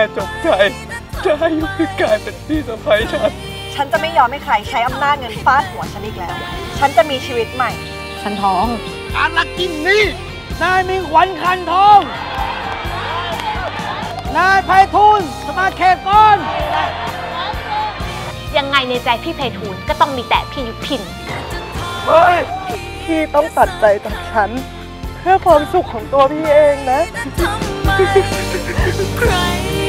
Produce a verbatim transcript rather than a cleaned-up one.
จบใจจะให้ยุพิกลายเป็นพี่สะใภ้ฉันฉันจะไม่ยอมให้ใครใช้อำนาจเงินฟาดหัวฉันอีกแล้ว ฉันจะมีชีวิตใหม่ ฉันท้องการลักกินนี่นายมีขวัญคันทองนายไพฑูรย์สมาเขตก้อนยังไงในใจพี่ไพฑูรย์ก็ต้องมีแต่พี่ยุพินเฮ้ยพี่ต้องตัดใจจากฉันเพื่อความสุขของตัวพี่เองนะ